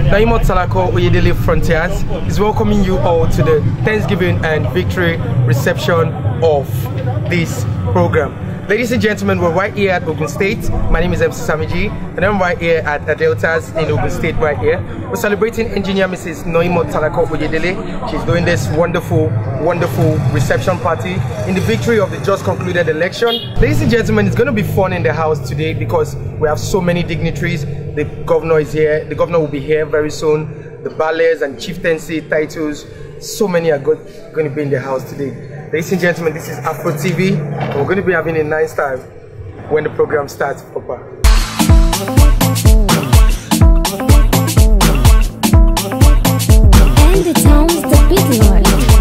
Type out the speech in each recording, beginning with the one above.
Naimot Salako Oyedele Frontiers is welcoming you all to the Thanksgiving and Victory reception of this program. Ladies and gentlemen, we're right here at Ogun State. My name is MC Samiji, and I'm right here at Deltas in Ogun State right here. We're celebrating engineer Mrs. Naimot Salako Oyedele. She's doing this wonderful reception party in the victory of the just concluded election. Ladies and gentlemen, it's going to be fun in the house today because we have so many dignitaries. The governor is here. The governor will be here very soon. The ballets and chieftaincy titles, so many are going to be in the house today. Ladies and gentlemen, this is Afro TV, and we're going to be having a nice time when the program starts proper. And the town's the big lord.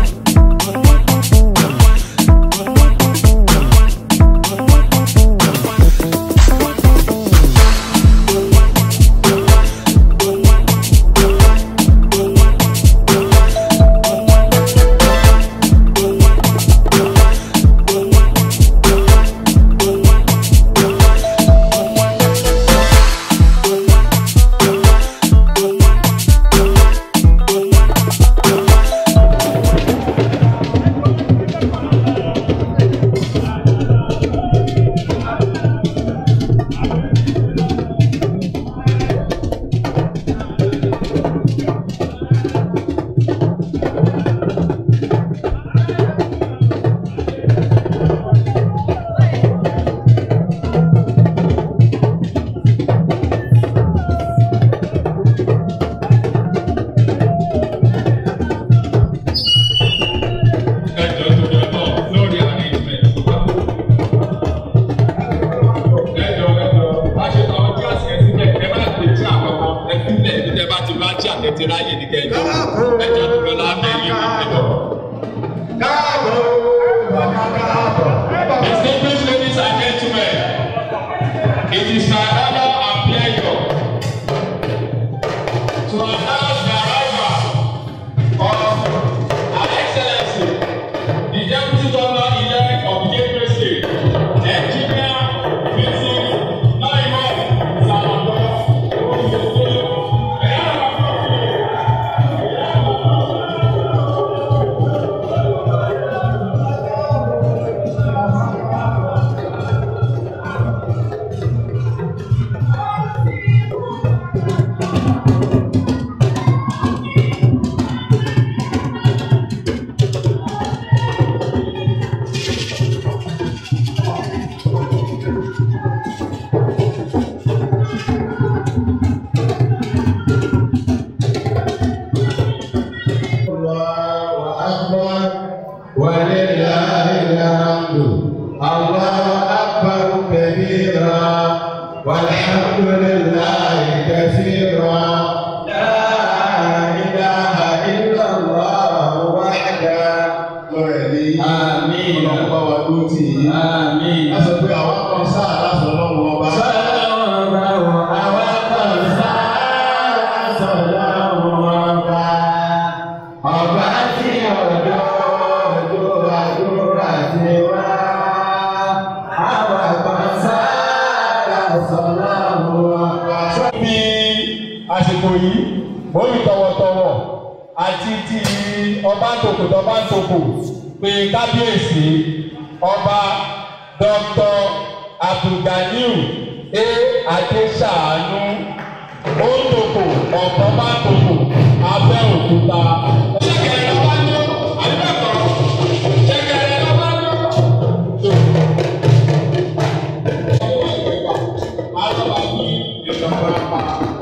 Distinguished ladies and gentlemen, it is my honor and pleasure to announce the arrival of Her Excellency, the Deputy Governor-elect of Ogun State, Engineer Mrs. Naimot Salako Oyedele. والحمد لله كثيرا لا إله إلا الله وحده آمين آمين أسأل الله سعادة صلى الله àsìkò yìí bóyí tọwọ́tọwọ́ àti ti ọba ntòkò pé kábíyèsí ọba Dr. Abdulganiu Adéṣàánú Òǹdòkò ọ̀pọ̀ba ntòkò Abẹ́òkúta. ṣẹ́kẹ̀rẹ̀ lọ́ba ní àdúgbò ṣẹ́kẹ̀rẹ̀ lọ́ba ní. alọ́ba ní ìjọba pa.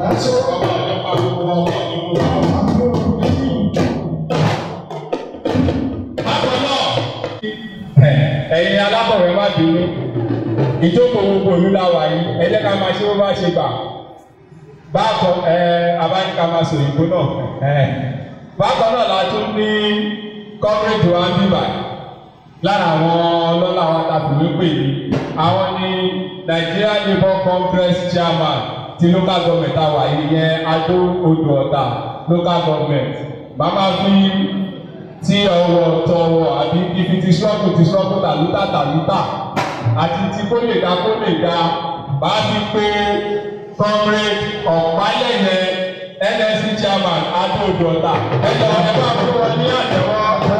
Ẹ̀yin alábọ̀rẹ́ má bínú, ìjókòó gbogbo ìlú láwà yìí, ẹ jẹ́ ká máa ṣe bó bá ṣe gbà. Bákan abáníká máa sọ ìbò náà. Bákan náà la tún ní coverage wa ń bíbà lára àwọn ọlọ́lá wa ta fìwé pè ní. Àwọn ní Nigeria Labour Congress Chairman ti local government àwà yìí yẹn Adó Odò Ọ̀tà local government. Màmá fi tí ọwọ́ tọwọ́ àbí ibi ti sọ́kù tàlútà àti tí kó lè dá bá fi pé comrade Ọ̀pálẹ̀yẹ NSC chairman Adóòdùọ̀tà ẹjọ́ ẹ bá fún wọn ní àtẹ́wọ́.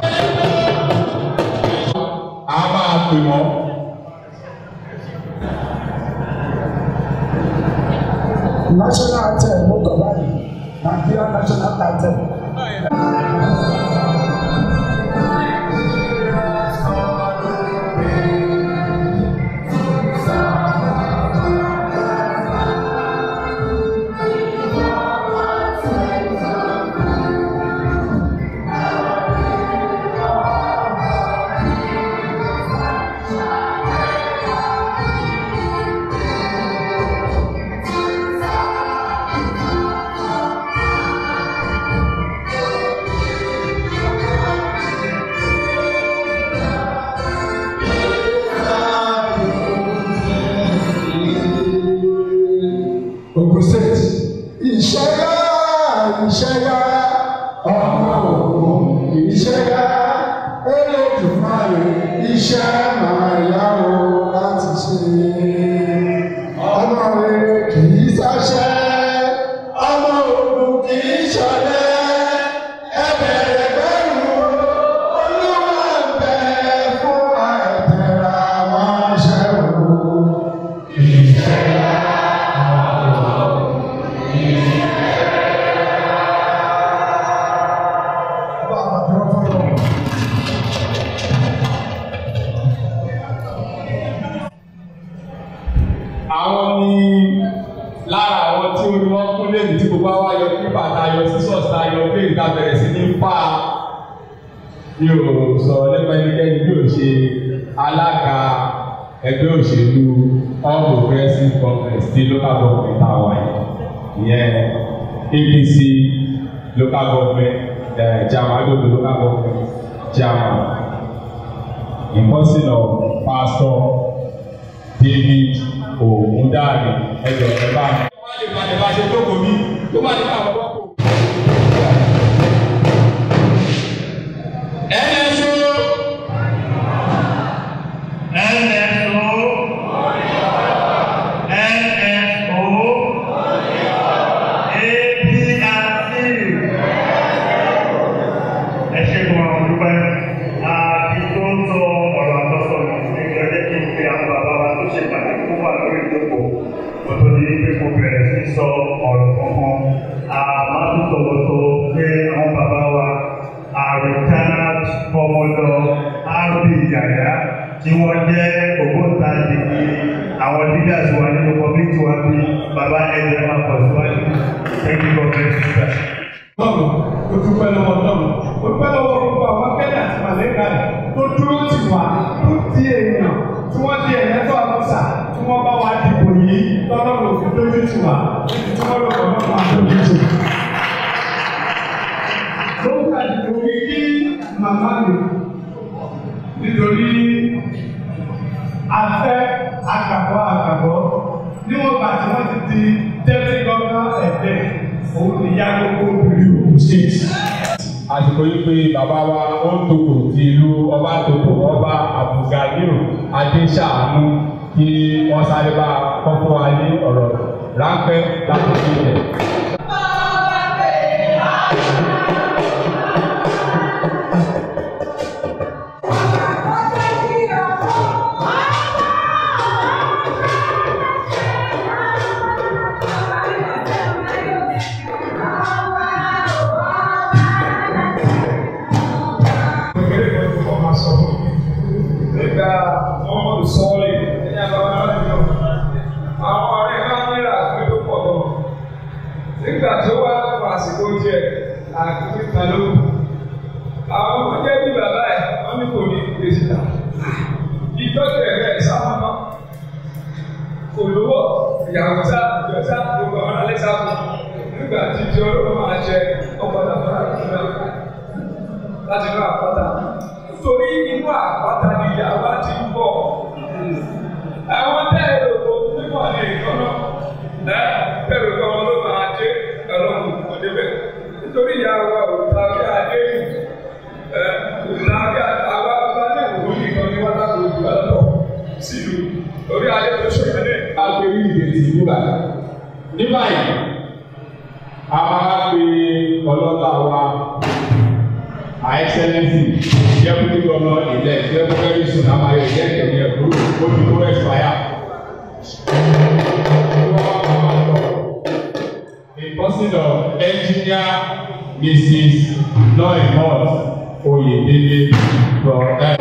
A máa pè wọ́n. National anthem mo kọ báyìí Nigeria national anthem. Ogun State, ìṣẹ́yà ọmọ Ògùn, ìṣẹ́yà Elédùmarè, iṣẹ́ máa yá o láti ṣe. Ọmọ rere kì í ṣaṣẹ́, ọmọ Ògùn kì í ṣọ̀lẹ. Ẹ bẹ̀rẹ̀ bẹ̀rù Olúwa ń bẹ fún àìtẹ̀ra wọn ṣẹ́ o. Ìṣẹ́yà. Àwọn ni lára àwọn tí orí wọn kún lẹ́yìn tí gbogbo àwọn ayọ̀ pípa tayọ sísọ̀s tayọ pé ìta bẹ̀rẹ̀ sí ní pa mi ò sọ̀rọ̀ nípa ẹnikẹ́ni bí ò ṣe alága ẹgbẹ́ òṣèlú All Progressive Congress ti local government àwọn ìyẹn APC local government chairman Adodo local government chairman in person of Pastor David Ogundari ẹjọ ẹ̀bá. Wọ́n lè máa lè bá ṣe jókòó bí tó máa ní àwọn ọkọ̀. NSO sọ ọ̀rọ̀ kankan àmàtúntọ̀wọ̀tọ̀ pé àwọn bàbá wa retired Commodore RB Yaya tí wọ́n jẹ́ ògbóǹtarìgì àwọn leaders wa nínú community wa bí bàbá ẹ̀jẹ̀ máa pọ̀ síwájú. Thank you God bless you sir. Lọ́run tó dúpẹ́ lọ́wọ́ lọ́run ó dúpẹ́ lọ́wọ́ gbogbo àwọn akẹ́lẹ́ àti màlẹ́kà tó dúró tì wá tó di èèyàn tí wọ́n di ẹ̀yẹ́tọ̀ àkọsà tí wọ́n bá wá dìbò yìí lọ́lọ́run òfin lójú tì wá níbi tí wọ́n lọ́kọ̀ọ́ náà máa lójú tì. Lóòótọ́ àdìgbò mi kí màmá mi nítorí afẹ́ àgbàgbọ́ níwọ̀n bá tí wọ́n ti di Deputy Governor ẹ̀dẹ́ òun ni ìyá gbogbo obìnrin Ogun State. Àsìkò yìí pé bàbá wa ó ń tòkò ti ìlú ọba tòkò ọba Abdulganiru Adéṣàánú kí wọ́n sáré bá kọ́kọ́ wa ní ọ̀rọ̀ ráńpẹ́ láti fi ilẹ̀. Nígbà tó wá fún àsìkò díẹ̀ àkókò kan ló kù. Àwọn ọmọ jẹ́ bí bàbá ẹ̀ wọ́n ní kò ní gbèsè tà. Ìtọ́jú ẹ̀rẹ́ ìsáwọn náà kò lówó ìyàwó sá ìjọsá gbogbo àwọn alẹ́ sá fún. Nígbà tí ti olóòrùn máa jẹ ọkọ̀ àtàkùn àkùnrin láti inú àpáta. Nítorí inú àpáta ni ìyàwó ti ń bọ̀. Àwọn tẹ́lẹ̀ lòkó nígbà ní ìkọ́nà bẹ́ẹ̀ ló ló máa dé ọlọ́run kò débẹ̀ nítorí ìyá wa ò tàbí adé tàbí àwa bá ní ìwò nìkan ní wọ́n láti ojú ọlọ́tọ̀ sílùú orí ayé tó ṣẹlẹ̀. A pe rí ìdè tì nígbà ní báyìí a máa pe ọlọ́lá wa Her Excellency Deputy Governor elect very soon a máa yọ ìjẹ́kẹ̀ ní ẹ̀kú ó ti tó expire. A person of engineer Mrs. Noemot Oyedele from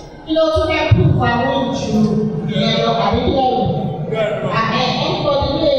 Anybody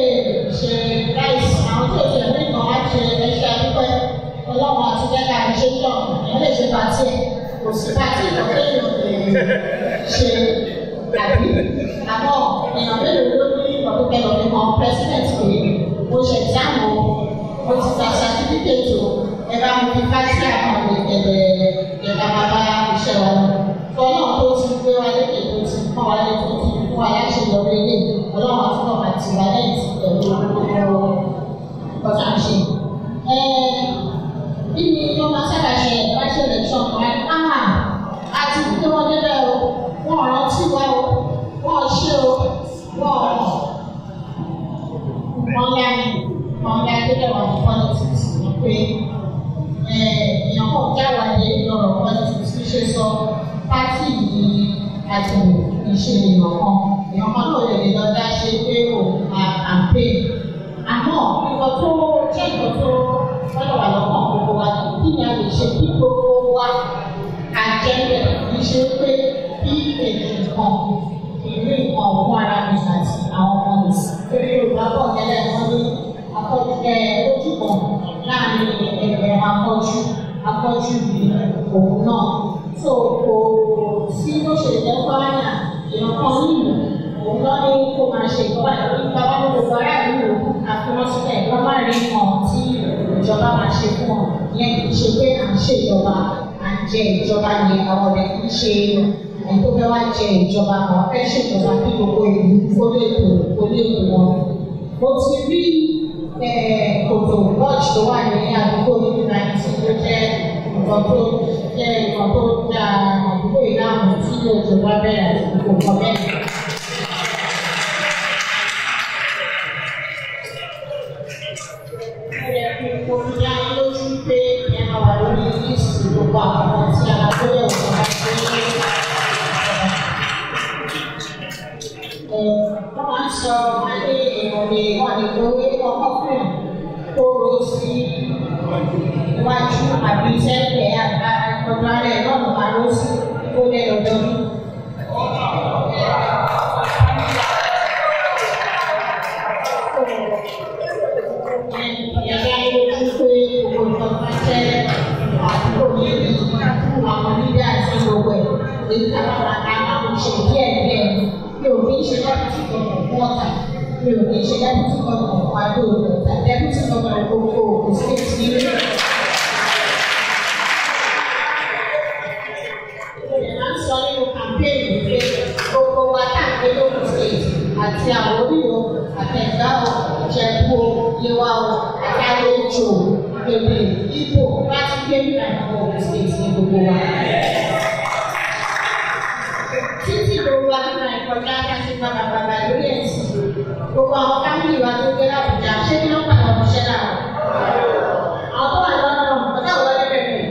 kò sí pàtì ìlọ́lẹ́yìn ṣe àbí àmọ́ èèyàn mélòó ló ní ọdún kẹlọ́ ní kan president pé mo ṣe ìdáàmú mo ti gba certificate o ẹ bá mi fi fásitì àwọn ẹ̀dá bàbá iṣẹ́ wa lọ. Ọlọ́run tó ti gbé wa lékè tó ti kọ́ wa lékè tó ti fún wa láṣeyọrí ilé Ọlọ́run àtúntò àti ìwà lẹ́yìn tí pẹ̀lú gbogbo ọjà ń ṣe. Bí ni wọ́n máa sábà ṣe ìbáṣẹ́ election kan àti wípé wọ́n débẹ̀ o wọ́n rántí wa o wọ́n ṣe o wọ́n lá débẹ̀ wà ní politics ní pé èèyàn kọ̀ jáwàdé lọ́rọ̀ politics ní ṣe sọ pátì yìí àti ìṣe èèyàn kan náà lè lọ dá ṣe pé o campaign àmọ́ nǹkan tó jẹ́ nǹkan tó gbọ́dọ̀ wà lọ́kàn gbogbo wa kí ni a lè ṣe kí gbogbo wa àjẹbẹ̀ kì í ṣe pé bí èdè nǹkan ìlú nǹkan òun ara mi àti àwọn ọmọ mi lórí Yorùbá bọ̀ tẹ́lẹ̀ wọ́n ní ojúbọ̀ láàrin ẹgbẹ́ afọ́jú òun náà tó kò sí bó ṣe jẹ́ fáyà èèyàn kan nílùú òun lọ ní kó máa ṣe ìjọba nípa wọn gbogbo aráàlú àfihàn sílẹ̀ wọ́n má rí nǹkan tí ìjọba máa ṣe fún ọ ìyẹn kì í ṣe pé à ń ṣèjọba à ń jẹ ìjọba ní àwọn ọ̀rẹ́ kì í ṣe ẹni tó fẹ́ wá jẹ ìjọba àwọn fẹ́ ṣèjọba kí gbogbo ìlú kó lè wọn. Mo ti rí kòtò lodge tó wà ní àdúgbò ní nàìjíríà tó jẹ́ nǹkan tó dá àdúgbò ìdáhùn tí òjò bá bẹ̀rẹ̀ àti kòkò bẹ́ẹ̀. Mo fi dá lójú pé ẹ máa wà lórí líìsì gbogbo àwọn tí a máa gbé ẹ̀wọ̀n bá ṣe wọ́n máa ń sọ ayé èèyàn lè wọ́n lè lórí ọkọ̀ fún ẹ̀ tó ro sí iwájú àbí sẹ́gbẹ̀ẹ́ àgbà ọ̀dọ́ alẹ́ lọ́nà máa ló sí kó lẹ́ lọ́dọ́ bí. Ìyàrá lójú pé gbogbo nǹkan bá jẹ́ àdúgbò yìí fún àwọn onídàá àti gbogbo ẹ̀ èyí kábàárà ká máa ń ṣe díẹ̀díẹ̀. Mi ò ní ṣe deputy governor fún ọ̀tà, mi ò ní ṣe deputy governor fún adó ọ̀tà, deputy governor gbogbo Ogun State nílé. Ìyẹn máa ń sọ nínú campaign pé gbogbo wa káàkiri Ogun State àti àwọn oníwò àtẹ̀gbá Ìjẹ̀bú Yewa Àkàlẹ́jọ Bèbè Ìgbò láti gbé nígbà náà Ogun State ní gbogbo wa. Títí gbogbo wa nígbà ìkọjá láti gba bàbá lórí ẹ̀sìn. Gbogbo àwọn fámìlì wa tó gbé lábùjá ṣé kí wọ́n padà ọ̀ṣẹ́ náà? Àwọn tó wà lọ́nà ọ̀dọ́ àwọn ẹgbẹ́ bẹ̀rẹ̀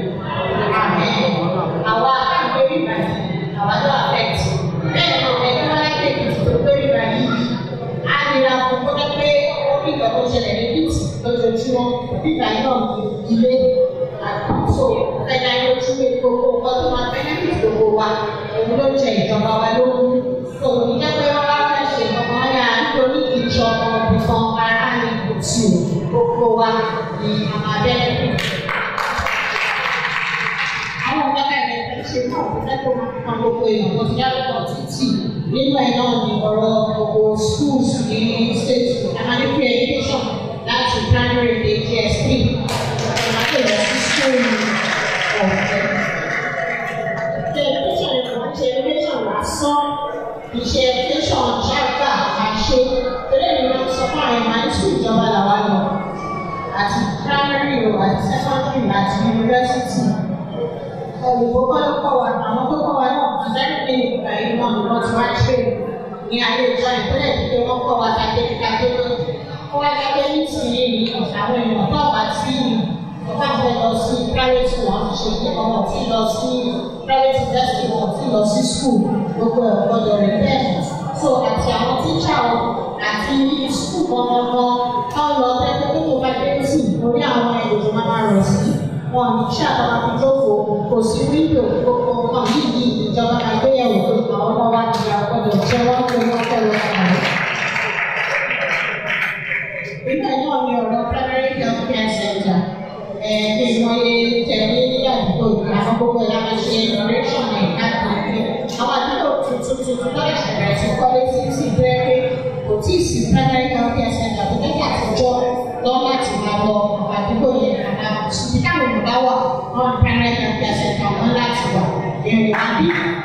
àwa àgbẹ̀ bíbà yìí àwa tó affect. Bẹ́ẹ̀ ni ẹni wọ́n láti èkìtì tó gbé bíbà yìí á nira fún kó pé ó fi ìgbà tó ṣẹlẹ̀ ní èkìtì lójoojúmọ́ bíbà yìí náà ilé àkóso ẹ̀dá ìlójú gbogbo nǹkan tó máa benefit gbogbo wa òun ló jẹ ìjọba wa lógún. Òun ní jẹ́ pé wọ́n wá fẹ́ ṣe ọmọ ya nítorí ìjọba ọ̀gbìnkan ara ní kùtù gbogbo wa ní àmàbẹ́. Àwọn ọ̀gá ẹ̀rẹ́ fẹ́ ṣe náà kó lẹ́kọ̀ọ́ máa fi kan gbogbo èèyàn tó ti dárúkọ títì. Nínú ẹ̀ náà ni ọ̀rọ̀ gbogbo schools ní state Amadikwe education láti primary day GSP. Ìgbàlódé lọ sí school ọ̀fẹ́. Education lásán iṣẹ́ education ṣáàgbà àṣẹ tẹ́lẹ̀ ní wọ́n sọ fún àwọn ìmọ̀ school ìjọba làwa lọ àti primary o àti secondary àti university. Olùkọ́ kọ́ ló kọ́ wa àwọn tó kọ́ wa náà àdáni pé nípa yìí náà ni wọ́n ti wá ṣe ní ayé ìjọ ìpínlẹ̀ tí wọ́n kọ́ wa kàdé lọ. Ó wá dábẹ́ ní tìyé yìí àwọn èèyàn tó bá tí ọba fẹ́ lọ sí private school wọn ṣe pé ọmọ tí lọ sí private university wọn tí lọ sí school gbogbo ẹ̀ gbọ́dọ̀ rẹ̀ bẹ́ẹ̀. So àti àwọn tíṣà wọn àti school gbọ̀ngàn tó lọ tẹ́tẹ́ tó tó bá dé sí orí àwọn èrò tó máa rọ̀ sí wọn ní iṣẹ́ àtàwọn àfijọ́fò kò sí wíńdò gbogbo nǹkan yìí ìjọba máa gbé yẹ̀wò pé àwọn ọmọ wa ti àgbọ̀dọ̀ jẹ́ wọ́n pé wọ́n fẹ́ lọ kàwé. Nígbà náà ni ọ̀rọ̀ primary health care center ìmọ̀ye tẹ̀lé ní àdúgbò àwọn gbogbo ìyá máa ṣe innovation ẹ̀ káàkiri àwọn àdúgbò tuntun lọ́dẹ̀ ṣẹ̀rẹ̀ sí kọ́lé sí ti bẹ́ẹ̀ pé kò tí ì sí primary health care center tó lẹ́yìn àtijọ́ lọ́wọ́ láti máa lọ àdúgbò yẹn àmà ṣùgbọ́n táwọn olùbá wà wọ́n primary health care center wọn láti wà èrè àbí.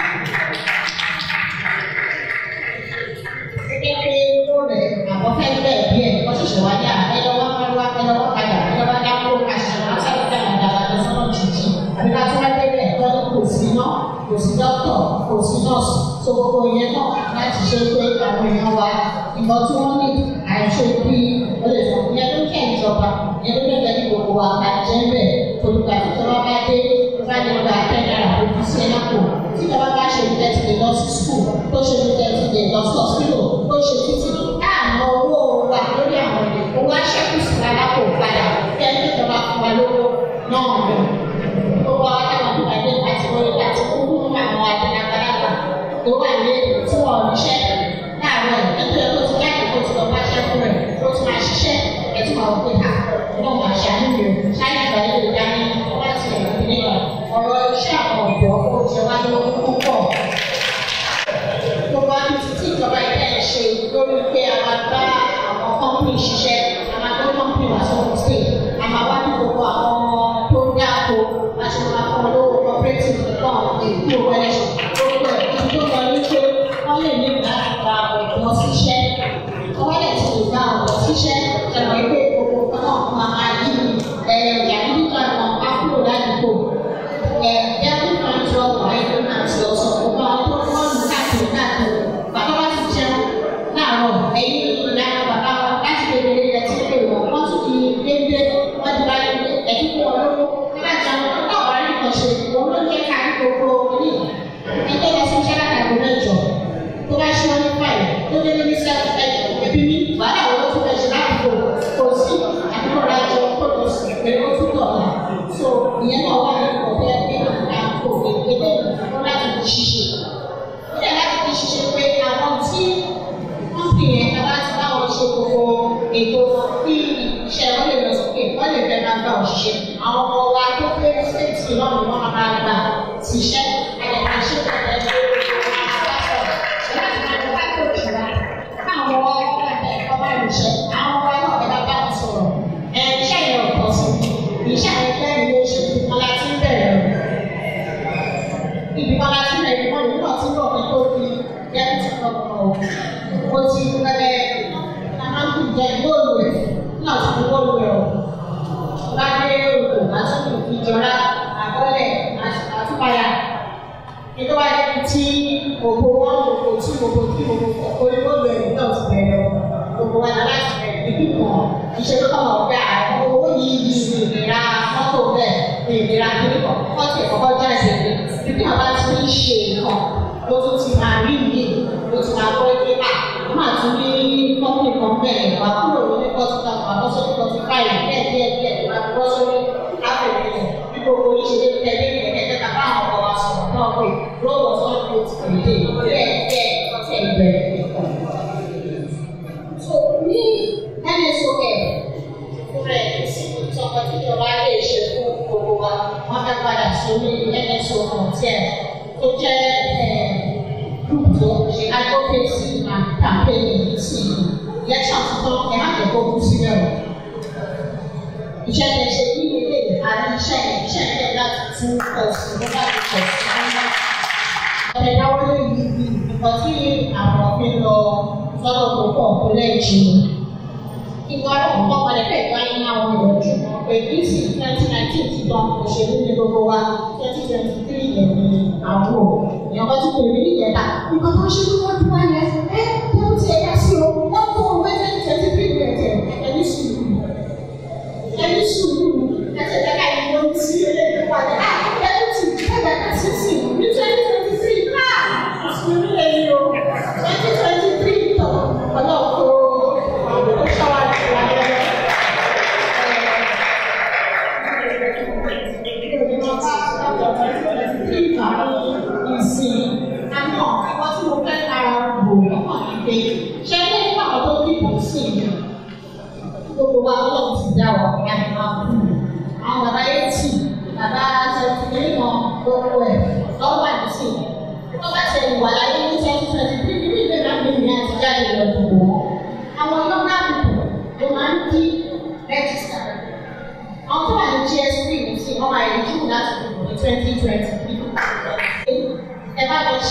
Gẹ́gẹ́ pé ó rẹ̀ àwọn fẹ́ bẹ́ẹ̀ bí ẹ̀ wọ́n ṣẹ̀ṣẹ̀ wá dé àbẹ́lọ́wọ́ káríwá ẹlọ́wọ́ padà ẹlọ́wọ́ dákó àṣàrò àṣàrò dáadáa lọ sọ́nà jìjì àbí ká tún wá débẹ̀ lọ́dún kò sí náà kò sí dókítà kò sí nọ́ọ̀sì tó gbogbo ìyẹn náà láti ṣe pé àwọn èèyàn wa ìmọ̀ tí wọ́n ní àìṣe bí ó lè sọ ìyẹn ló jẹ́ ìjọba ìyẹn ló jẹ́ kí gbogbo wa ká jẹ́ bẹ̀ olùkà tí ìjọba bá dé bá ní ọgbà àtẹ̀dára tó fi sí ẹ̀lápò tí ìjọba bá ṣe ìtẹ́tì lè lọ sí skul tó ṣe ìtẹ́tì lè lọ sí hospital tó ṣe títí káàmọ́ owó wa lórí àwọn owó aṣẹ́kù sí alápò padà kí ẹni ìjọba fún wa lówó náà lọ. Gbogbo àwọn akẹ́kọ̀ọ́ tó wà ní àti wọlé àti kúkú fún àwọn àdínàgbàlagbà tó wà ní tí wọ́n níṣẹ́ láàárọ̀ ẹgbẹ́ tó ti láti kó ti lọ bá ṣẹ́ fún rẹ̀ tó ti máa ṣiṣẹ́ ẹtí máa wọ pé ká náà máa ṣàníyàn ṣáyé ìgbà yóò lè dání láti ẹ̀rọ ìpínlẹ̀ ọ̀rọ̀ iṣẹ́ àwọn ọ̀dọ́ ó jẹ wá lówó púpọ̀. Gbogbo àti títí ìjọba ilé ṣe lórí pé a máa bá àwọn kọ́mpìnì ṣiṣẹ́ a máa gbé kọ́mpìnì wá sọ́kùn state a máa wá ní gbogbo àwọn tó ń dáko láti máa fún olówó cooperative nìkan èkó ẹlẹ́ṣọ̀ gbogbo ẹ̀ tó lọ ní pé wọ́n lè ní ìgbà àgbà ọ̀dọ́ síṣẹ́ wọ́n lè ti lè gba ọ̀dọ́ síṣẹ́ ẹ̀rọ ìgbé gbogbo kan náà máa yí ìyá nígbà kan á kúrò ládùúgbò ẹ̀ẹ́dẹ́gbẹ̀rún kan tó ọ̀gbọ̀n ẹgbẹ́ náà ti lọ sọ gbogbo àwọn tó wọ́n lù káàkiri káàkiri bàbá wa ti jẹun láàárọ̀ ẹ̀yìn ìlànà bàbá wa láti lè lè lè ti pè wọ́n wọ́n tún di déédéé wọ́n ti bá ẹ̀dín fún wọn lówó láti àwọn náà wà ní ìkànṣe òun ló jẹ́ ká ní gbogbo ní ẹgbẹ́ lọ sí iṣẹ́ láti àgbo mẹ́jọ tó bá ṣe wọn ní fàyè tó dé ní sẹ́ẹ̀ ẹbí mi wàhálà wọn ló tún fẹ́ ṣe láti kò sí àdúgbò rájọ tó lọ sí pé ó tún tọ̀ náà so ìyẹn náà wà ní ọ̀dẹ́ pé àkókò ìgbélé wọn láti fi ṣiṣẹ́ ó dẹ̀ láti fi ṣiṣẹ́ pé àwọn tí wọ́n fi yẹn ká láti báwọn ṣe gbogbo ètò bí iṣẹ́ wọn lè lọ sókè wọ́n lè fẹ́ máa gbà òṣìṣẹ́ àwọn ọmọ wa tó pé ṣéètì náà ni wọ́n máa gbà síṣẹ́ àyẹ̀ká ṣe pàtàkì itu ada kecil, bobo itu sebenarnya, bobo anak itu kok, bisa kalau ada, bobo ini daerah foto deh, daerah ini kok, kok jadi, itu apa sih kok, bobo cuma ini, bobo cuma boleh kita, macam ini komplain, waktu ini kok kita apa sih kok kita dia, waktu ini apa ini, bobo ini jadi kita apa okay, Rob was not good for the day. So, me, NSOM, so particular issue for one of my so many NSOM to get group to advocacy and campaigning. Let's talk about the whole scenario. Iṣẹ́ tẹ̀ ṣe ní ilé àti iṣẹ́ tẹ̀ láti tún ọ̀sùn ló bá ti pọ̀ sí. Ọ̀rẹ́ dáwọ́ lé yìí nǹkan tí àwọn fi lọ sọ́dọ̀ tó pọ̀ tó lẹ́ẹ̀jì. Ìwà ọ̀pọ̀ pàdépẹ̀ ìwáyé máa wọ ìrọ̀jú. Èyí sì 2019 ti tán òṣèlú ní gbogbo wa 2023 yẹn ní àwọn ò. Èèyàn bá tún pè mí níjẹta. Nǹkan tó ṣe ló wọ́n ti wá yẹn. Tó ti ẹ̀ka sí o, wọ́n fún òwe 2023 yẹn tẹ̀ ẹni sùúrù. Ẹni sùúrù ẹsẹ̀ tẹ́ka ìwọ tí ẹlẹ́dẹ̀ padà ẹni tí ẹ̀dá ká sí sí ní 2023 ìsúnmí lẹ́yìn o 2023 tọ̀ ọlọ́ọ̀kọ́ ó ṣáwá ní ìlànà ìsìn àná ẹ̀kọ́ tí mo fẹ́ kára bò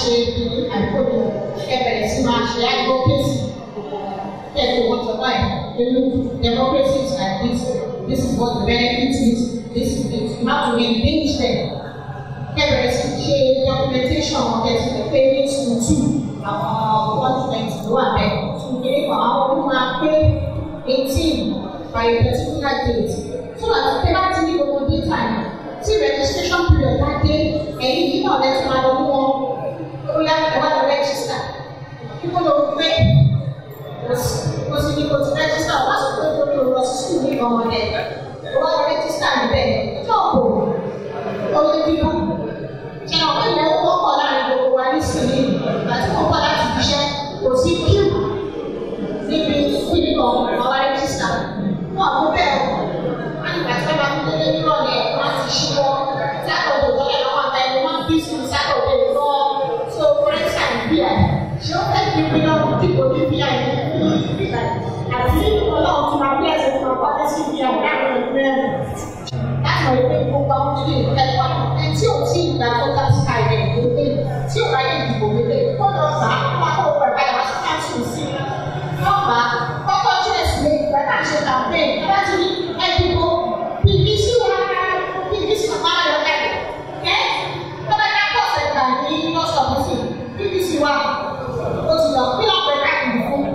ṣe àìkóni ẹbẹ̀rẹ̀ sí máa ṣe advocacy. Kẹ́kọ̀ọ́ wọ́n sọ báyìí, democracy is like this, this is what the benefit is, this is it. You have to engage them. Kẹ́bẹ̀rẹ̀ sí ṣe documentation ọ̀kẹ́sì payment to àwọn constituents ló wà bẹ́ẹ̀. Ṣùgbọ́n ìfọ̀ àwọn ọmọ máa pé 18 by a particular date. So that the penalty ní gbogbo daytime. Tí registration period bá dé, ẹ̀yìn yìí náà lẹ́tí máa lọ mú wọn. Ó yá ẹ̀wá lọ register. Kíkó ló gbé kò sí ní kò ti register wá sọ pé kó lọ sí school ní ọmọ rẹ̀. Ó wá lọ register níbẹ̀. Tóòkò ó lé bíbá. Ṣé ọ̀pẹ ìyẹn ó wọ́pọ̀ láàrin gbogbo wa ní sílé àti wọ́pọ̀ láti fiṣẹ́ kò sí queue níbi ìdíkan àwọn register. Wọ́n àbúrò bẹ́ẹ̀ wọ́n ní ìgbà tí wọ́n bá ń délé nírọ̀lẹ́ wọ́n ti ṣíwọ́ sátọ̀dẹ̀ lọ́lẹ̀ lọ́wọ́ àgbà ẹni wọ́n bí sí sátọ̀dẹ̀ lọ́ so rẹ́sà ìbíà ṣé ó fẹ́ kí n lọ dípò ní bíà yìí àti ọlọ́run tí máa bí ẹsẹ̀ tí máa pàdé sí bíà láàrin ìgbẹ́ rẹ̀ láti mọ̀ pé gbogbo àwọn tó lè ẹ̀kọ́ ẹ̀ tí ò tí ìgbà tó dá sí àìrẹ̀ ìgbòho tí ò bá yẹ ìdìbò wọlé kó lọ bá wọn kó wọ ẹ̀ka ìwà sí káàtù sí wọn bá kọ́kọ́ tí ẹ̀sìn lè gbẹ́ náà ṣe campaign láti ní ẹ̀dìbò BBC wa BBC máa lọ ẹ̀ tó bá dá pọ̀ sẹ̀gbà ní lọ́sọ̀ọ̀sì BBC wa ó ti lọ kí lọ́pọ̀ ẹ̀ka ìdìbò fún.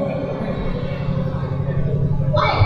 Why?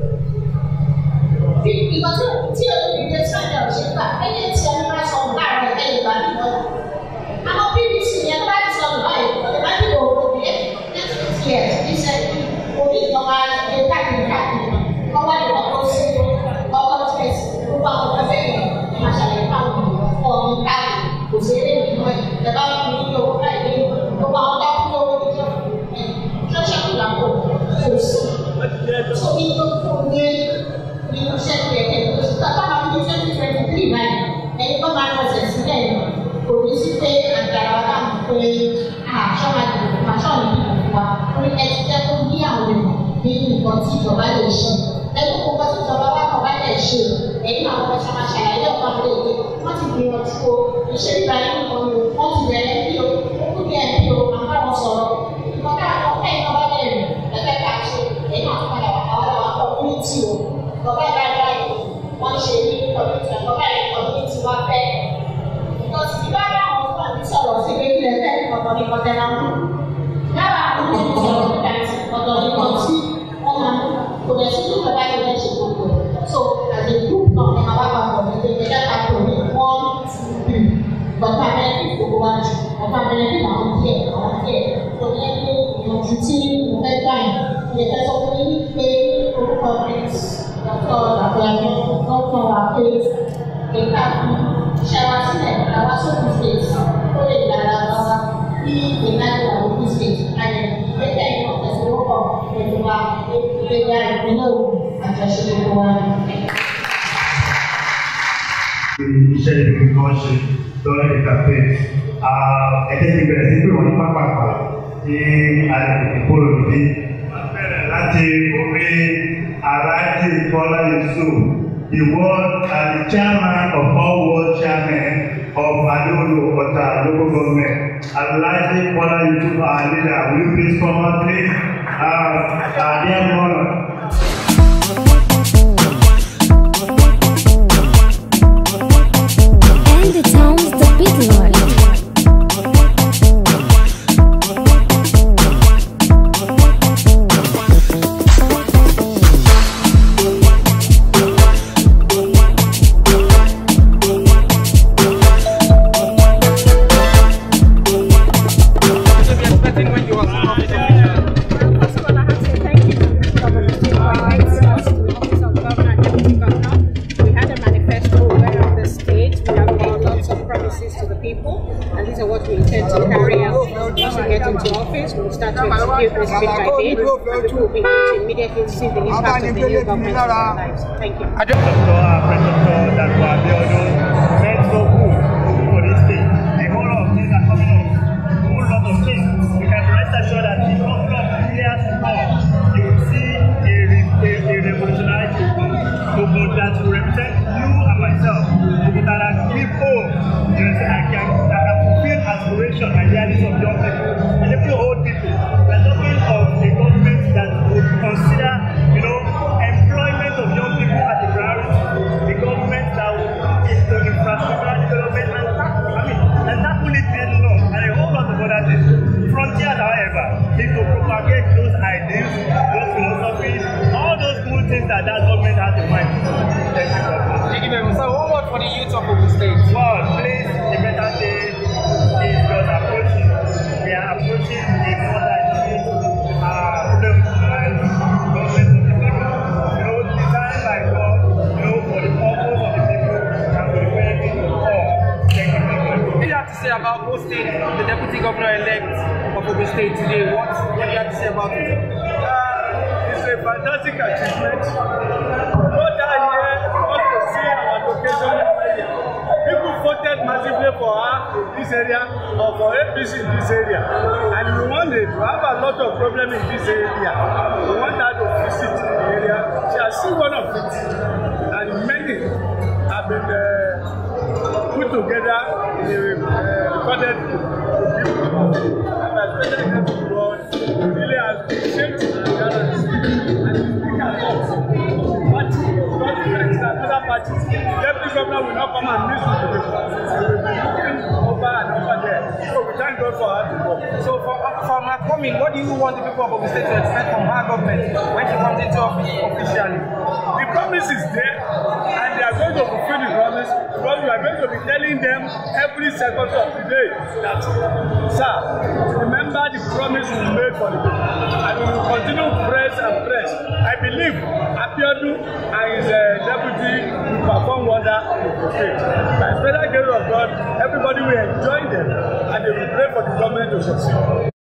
Ìgbà tí o lè gbé sáyà òṣèlú ẹni tí ẹni bá sọ ọ̀gá rẹ̀ ẹ̀yìn ìgbà ní ìwọ́n. Àwọn BBC yẹn bá ti sọ ọ̀gá yìí ọ̀dẹ̀ bá dìbò òkè years iṣẹ́ orí ìjọba ẹgbẹ́ káàkiri ọwọ́ ìwọ̀n tó ṣe ọkọ̀ tẹ̀sí gbogbo àwọn ọ̀gá bẹ́ẹ̀ ni màá ṣàlàyé fáwọn ọ̀hún káàkiri kò sí eré ìlú ẹ̀ ẹ̀bá fún mi ní owó káàkiri gbogbo àwọn ọ̀gá fún owó ìjọ ṣọ́ṣẹ́ ìlànà kò sí. So ní gbogbo ní nínú iṣẹ́ ìrẹ̀kẹ́ tó ṣe tọ́ka máa fi ní 2023 báyìí ẹni tó máa lọ sẹ̀ sílẹ̀ kò ní sí pé àgbàrá wa náà pé àṣọ́ra ìdìbò àṣọ́ra ìdìbò fún wa orí ẹ ti jẹ́ kó ní àwọn èèyàn ní nǹkan tí ìjọba lè ṣe ẹni kó kọ́ tí ìjọba bá kọ̀ bá lè ṣe ẹ̀yìn àwọn ọmọ ṣe máa ṣàlàyé ọ̀pọ̀ àwọn èdè wọ́n ti gbìyànjú o ìṣe ìgbà yìí nìkan ni wọ́n ti bẹ̀rẹ̀ bí o ó ní ẹ̀bí o àbáwọn sọ̀rọ̀ ìkọ́ká ọ̀pẹ́ ìjọba bẹ̀rẹ̀ ẹgbẹ́ ká ṣe ẹ̀yìn àwọn padà wà àwọn community o ọ̀gá ìdájọ́ wọ́n ṣe ní community ọ̀gá community wa fẹ́ because ìbára àwọn fún àmì sọ̀rọ̀ sí pé ilẹ̀ fẹ́ ọ̀dọ̀ ní kọ́tẹ́ náà mú yàrá àwọn ọmọ sọ̀rọ̀ nípa ọ̀dọ̀ ní kọ́tí wọ́n máa mú kò dẹ̀ sí nípa bá ilẹ̀ ṣe gbogbo so as a group náà ní àwọn àpapọ̀ ní pé ẹ̀dá pàtó ní 1, 2, 3 bọ̀tà benefit gbogbo wa jù bọ̀tà benefit àwọn díẹ̀ tó ní ẹgbẹ́ ìyànjú tí mo fẹ́ gbà yìí ilé fẹ́ sọ fún mi pé orúkọ prince dr abdulhamid dr abdul ẹ̀ka ṣẹwa sílẹ̀ àwa sókè state ó lè dára lọ́wọ́ bí ìgbéláwó àwọn state ayẹ ìgbésẹ̀ ìmọ̀ tẹ̀síwọ́pọ̀ pẹ̀lú wa ìgbéga ìpínlẹ̀ Ògùn àjọṣe gbogbo wa. Iṣẹ́ ìlú kan ṣe lọ́rọ̀ ìkàfé ẹ̀jẹ̀ ti bẹ̀rẹ̀ sí pé wọ́n ní pápákọ̀ ní àdìgbò kúrò ní bẹ̀rẹ̀ láti orí Alhaji Bola Yusuf, the world and the chairman of all world chairmen of Adolo Ota local government. Alhaji Bola Yusuf, our leader, will you please come on, please? Dear Bola. And the town's the big one. We'll start to execute this bit by bit, and people will be able to immediately see the impact of the new government in their lives. Thank you. For this thing, a whole lot of things are coming up. A whole lot of things. We can rest assured that in a couple of years to come, you will see a revolutionary movement that will represent you and myself. That are people that can fulfill aspiration and that that government has in mind. Thank you very much. Thank you very much. So, one word for the youth of Ogun State. Well, please, the better day is just approaching. We are approaching the important problem and government of the people. You know, designed by God, you know, for the purpose of the people and for the benefit of all. Thank you very much. What do you have to say about hosting the Deputy Governor-elect of Ogun State today? What do you have to say about it? It's a fantastic achievement. What I hear was to see our location area. People voted massively for her in this area or for APC in this area. And we wanted to have a lot of problems in this area. We want her to visit the area. She has seen one of it. And many have been put together in a recorded people. And especially the God really has shaped another party. Deputy Governor will not come and miss with the people. He will be looking over and over there. So we thank God for her to go. So from her coming, what do you want the people of Ogun State to expect from her government when she comes into office officially? The promise is there, and they are going to fulfill the promise because we are going to be telling them every second of the day that, sir, remember the promise we made for the people, and we will continue press and press. I believe Abiodun and his deputy will perform wonder in the state. By special grace of God, everybody will enjoy them, and they will pray for the government to succeed.